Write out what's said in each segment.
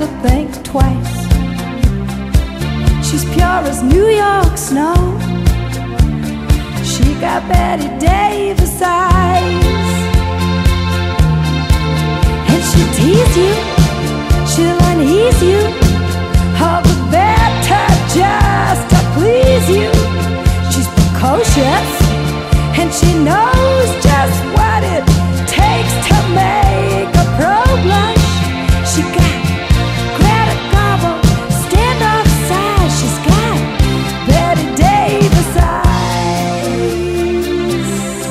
to think twice. She's pure as New York snow. She got Bette Davis eyes. And she'll tease you, she'll unease you, all the better just to please you. She's precocious, and she knows just what it takes to make a pro blush. She got Greta Garbo, standoff size. She's got Bette Davis eyes.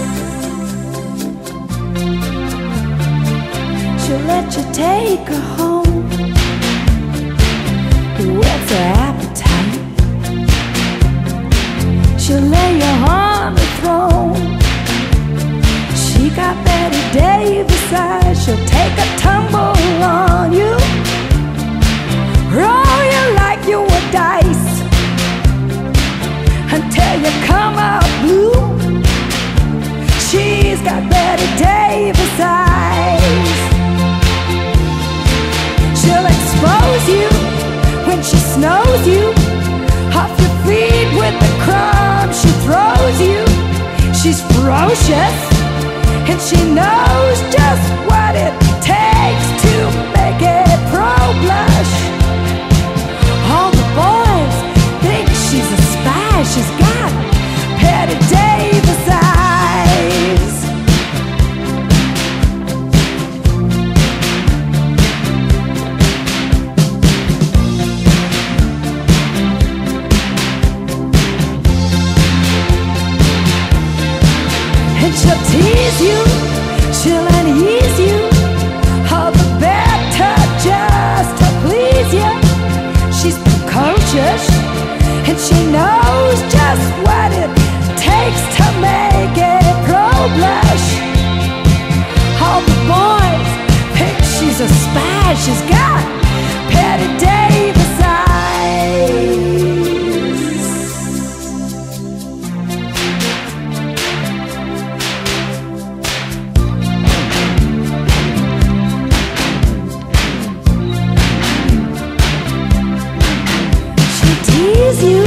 She'll let you take her home, whet's her appetite. She'll lay you on the throne. She got Bette Davis eyes. She'll take a tumble on you, roll you like you were dice, until you come out blue. She's got Bette Davis eyes. She'll expose you when she snows you off your feet with the crumbs she throws you. She's ferocious, and she knows just what it takes to make a pro blush. All the boys think she's a spy. She's got Bette Davis eyes. And she'll tease you, she'll unease you, all the better just to please you. She's precocious, and she knows just what it takes to make a pro blush. All the boys think she's a spy. She's got Bette Davis eyes. You,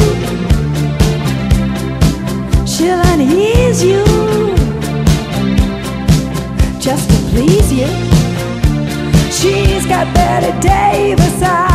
she'll unease you just to please you. She's got Bette Davis eyes.